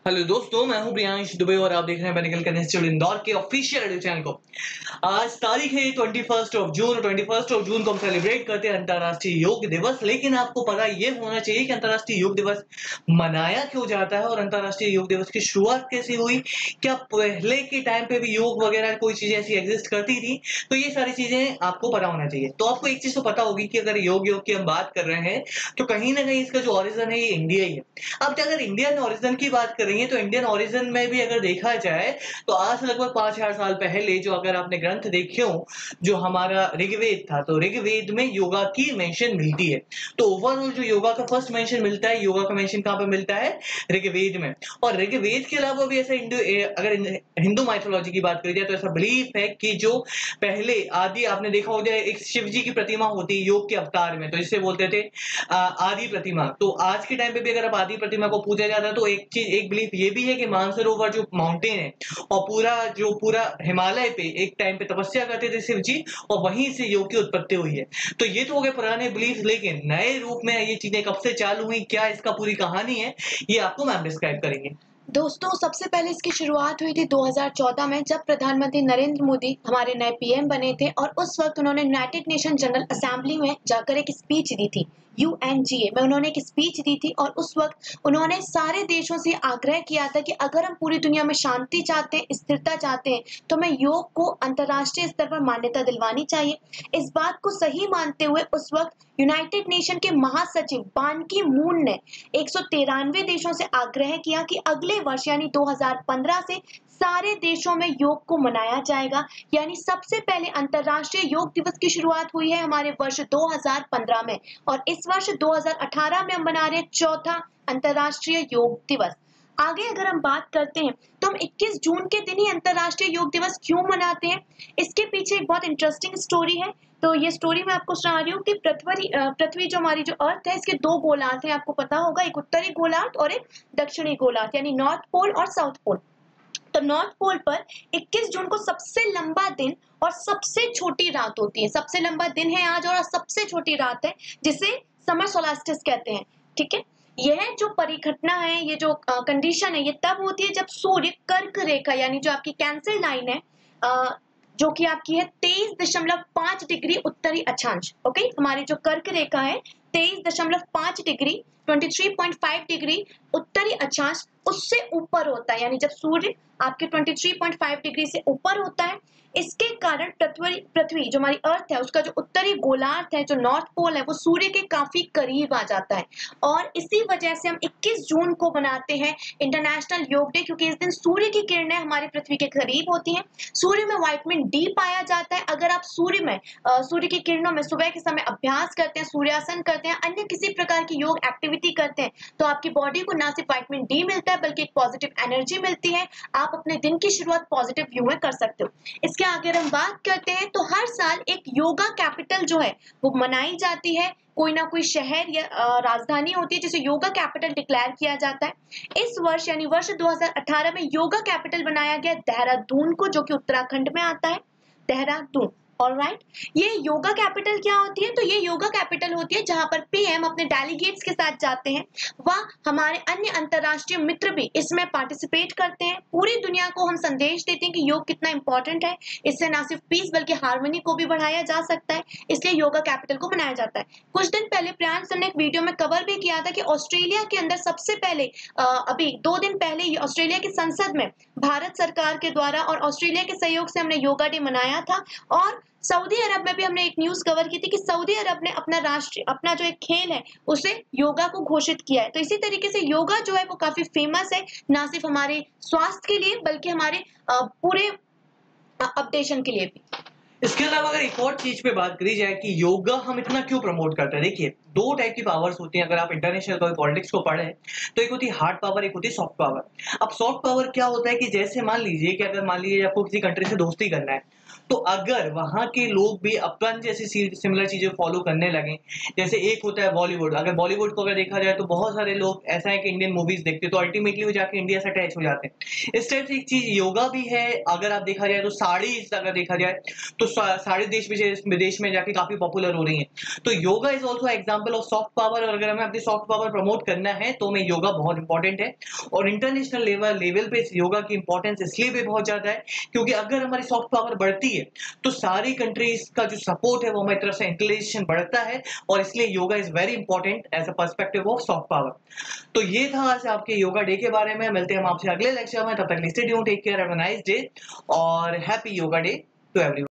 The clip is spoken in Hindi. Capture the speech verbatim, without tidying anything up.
हेलो दोस्तों, मैं हूं प्रियांश दुबे और आप देख रहे हैं मेडिकल का इंस्टीट्यूट इंदौर के ऑफिशियल यूट्यूब चैनल को। आज तारीख है ट्वेंटी फर्स्ट ऑफ जून और ट्वेंटी फर्स्ट ऑफ जून को हम सेलिब्रेट करते हैं अंतर्राष्ट्रीय योग दिवस। लेकिन आपको पता ये होना चाहिए कि अंतर्राष्ट्रीय योग दिवस मनाया क्यों जाता है और अंतर्राष्ट्रीय योग दिवस की शुरुआत कैसे हुई। क्या पहले के टाइम पे भी योग वगैरह कोई चीजें ऐसी एग्जिस्ट करती थी? तो ये सारी चीजें आपको पता होना चाहिए। तो आपको एक चीज तो पता होगी कि अगर योग योग की हम बात कर रहे हैं तो कहीं ना कहीं इसका जो ओरिजिन है ये इंडिया ही है। अब अगर इंडियन ओरिजिन की बात करेंगे तो इंडियन ओरिजिन में भी अगर देखा जाए तो आज से लगभग पांच हजार साल पहले जो अगर आपने ग्रंथ देखे हो, जो हमारा ऋग्वेद था, तो ऋग्वेद में योगा की मेंशन मिलती है। तो ओवरऑल जो योगा का फर्स्ट मेंशन मिलता है, योगा का मेंशन कहां पे मिलता है? ऋग्वेद में। और ऋग्वेद के अलावा भी ऐसा हिंदू अगर हिंदू माइथोलॉजी की बात करी जाए तो ऐसा बिलीफ है कि जो पहले आदि आपने देखा होगा एक शिव जी की प्रतिमा होती है योग के अवतार में, तो इसे बोलते थे आदि प्रतिमा। तो आज के टाइम पे भी अगर आप आदि प्रतिमा को पूजा जाता है तो एक चीज एक बिलीफ ये भी है कि मानसरोवर जो माउंटेन है और पूरा जो पूरा हिमालय पे एक टाइम पे तपस्या करते थे शिव जी और वहीं से योग की उत्पत्ति हुई है। तो ये तो हो गए पुराने बिलीफ, लेकिन नए रूप में ये चीजें कब से चालू हुई, क्या इसका पूरी कहानी है, ये आपको मैम डिस्क्राइब करेंगे। दोस्तों, सबसे पहले इसकी शुरुआत हुई थी दो हज़ार चौदह में, जब प्रधानमंत्री नरेंद्र मोदी हमारे नए पीएम बने थे और उस वक्त उन्होंने यूनाइटेड नेशन जनरल असेंबली में जाकर एक स्पीच दी थी। यूएनजीए में उन्होंने एक स्पीच दी थी और उस वक्त उन्होंने सारे देशों से आग्रह किया था कि अगर हम पूरी दुनिया में शांति चाहते हैं, स्थिरता चाहते हैं, तो हमें योग को अंतर्राष्ट्रीय स्तर पर मान्यता दिलवानी चाहिए। इस बात को सही मानते हुए उस वक्त यूनाइटेड नेशन के महासचिव बान की मून ने एक सौ तिरानवे देशों से आग्रह किया कि अगले वर्ष यानी दो हज़ार पंद्रह से सारे देशों में योग को मनाया जाएगा। यानी सबसे पहले अंतर्राष्ट्रीय योग दिवस की शुरुआत हुई है हमारे वर्ष दो हज़ार पंद्रह में और इस वर्ष दो हज़ार अठारह में हम मना रहे हैं चौथा अंतर्राष्ट्रीय योग दिवस। आगे अगर हम बात करते हैं तो हम इक्कीस जून के दिन ही अंतर्राष्ट्रीय योग दिवस क्यों मनाते हैं, इसके पीछे एक बहुत इंटरेस्टिंग स्टोरी है। तो ये स्टोरी मैं आपको सुना रही हूँ कि पृथ्वी पृथ्वी जो हमारी जो अर्थ है, इसके दो गोलार्ध हैं, आपको पता होगा, एक उत्तरी गोलार्ध और एक दक्षिणी गोलार्ध, यानी नॉर्थ पोल और साउथ पोल। तो नॉर्थ पोल पर इक्कीस जून को सबसे लंबा दिन और सबसे छोटी रात होती है। सबसे लंबा दिन है आज और सबसे छोटी रात है, जिसे समर सोलास्टिस कहते हैं। ठीक है, यह जो परिघटना है, ये जो कंडीशन है, ये तब होती है जब सूर्य कर्क रेखा यानी जो आपकी कैंसर लाइन है, आ, जो कि आपकी है तेईस दशमलव पांच डिग्री उत्तरी अक्षांश। ओके, हमारी जो कर्क रेखा है तेईस दशमलव पांच डिग्री तेईस पॉइंट पाँच डिग्री उत्तरी अक्षांश उससे ऊपर होता है। यानी जब सूर्य आपके तेईस पॉइंट पाँच डिग्री से ऊपर होता है, इसके कारण पृथ्वी पृथ्वी जो हमारी अर्थ है, उसका जो उत्तरी गोलार्ध है, जो नॉर्थ पोल है, वो सूर्य के काफी करीब आ जाता है। और इसी वजह से हम इक्कीस जून को मनाते हैं इंटरनेशनल योग डे, क्योंकि इस दिन सूर्य की किरणें हमारी पृथ्वी के करीब होती हैं। सूर्य में विटामिन डी पाया जाता है। अगर आप सूर्य में सूर्य की किरणों में सुबह के समय अभ्यास करते हैं, सूर्यासन करते हैं, अन्य किसी प्रकार की योग एक्टिविटी करते हैं, तो आपकी बॉडी को ना सिर्फ विटामिन डी मिलता है बल्कि एक पॉजिटिव एनर्जी मिलती है। आप अपने दिन की शुरुआत पॉजिटिव व्यू में कर सकते हो। इसके अगर हम बात करते हैं तो हर साल एक योगा कैपिटल जो है वो मनाई जाती है। कोई ना कोई शहर या राजधानी होती है जिसे योगा कैपिटल डिक्लेयर किया जाता है। इस वर्ष यानी वर्ष दो हज़ार अठारह में योगा कैपिटल बनाया गया देहरादून को, जो कि उत्तराखंड में आता है, देहरादून। ऑलराइट, ये योगा कैपिटल क्या होती है? तो ये योगा कैपिटल होती है जहां पर पीएम अपने डेलीगेट्स के साथ जाते हैं। वह हमारे अन्य अंतरराष्ट्रीय मित्र भी इसमें पार्टिसिपेट करते हैं। पूरी दुनिया को हम संदेश देते हैं कि योग कितना इंपॉर्टेंट है। इससे ना सिर्फ पीस बल्कि हार्मनी को भी बढ़ाया जा सकता है, इसलिए योगा कैपिटल को मनाया जाता है। कुछ दिन पहले प्रियांश सर ने एक वीडियो में कवर भी किया था कि ऑस्ट्रेलिया के अंदर सबसे पहले अभी दो दिन पहले ऑस्ट्रेलिया की संसद में भारत सरकार के द्वारा और ऑस्ट्रेलिया के सहयोग से हमने योगा डे मनाया था। और सऊदी अरब में भी हमने एक न्यूज कवर की थी कि सऊदी अरब ने अपना राष्ट्र अपना जो एक खेल है उसे योगा को घोषित किया है। तो इसी तरीके से योगा जो है वो काफी फेमस है, ना सिर्फ हमारे स्वास्थ्य के लिए बल्कि हमारे पूरे अपडेशन के लिए भी। इसके अलावा अगर एक और चीज पे बात करी जाए कि योगा हम इतना क्यों प्रमोट करते हैं, देखिए दो टाइप की पावर्स होती हैं। अगर आप इंटरनेशनल पॉलिटिक्स को पढ़े तो एक होती है हार्ड पावर, एक होती है सॉफ्ट पावर। अब सॉफ्ट पावर क्या होता है कि जैसे मान लीजिए कि अगर मान लीजिए आपको किसी कंट्री से दोस्ती करना है तो अगर वहाँ के लोग भी अपन जैसी सिमिलर चीजें फॉलो करने लगे, जैसे एक होता है बॉलीवुड, अगर बॉलीवुड को अगर देखा जाए तो बहुत सारे लोग ऐसा है कि इंडियन मूवीज देखते तो अल्टीमेटली वो जाके इंडिया से अटैच हो जाते हैं। इस टाइप से एक चीज योगा भी है। अगर आप देखा जाए तो साड़ी अगर देखा जाए तो साड़ी देश विदेश में जाके काफी पॉपुलर हो रही है। तो yoga is also example of soft power, और अगर हमें अपनी सॉफ्ट पावर प्रमोट करना है तो हमें योगा बहुत इंपॉर्टेंट है। और इंटरनेशनल लेवल लेवल पे इस योगा की इंपॉर्टेंस इसलिए भी बहुत ज्यादा है क्योंकि अगर हमारी सॉफ्ट पावर बढ़ती है तो सारी कंट्रीज का जो सपोर्ट है वो हमारी तरफ से इंटेलिजेंस बढ़ता है, और इसलिए yoga is very important as a perspective of soft power. तो ये था आज आपके योगा डे के बारे में। मिलते हैं हम आपसे अगले लेक्चर में, तब तक stay tuned, take care, have a nice day और happy yoga day to everyone.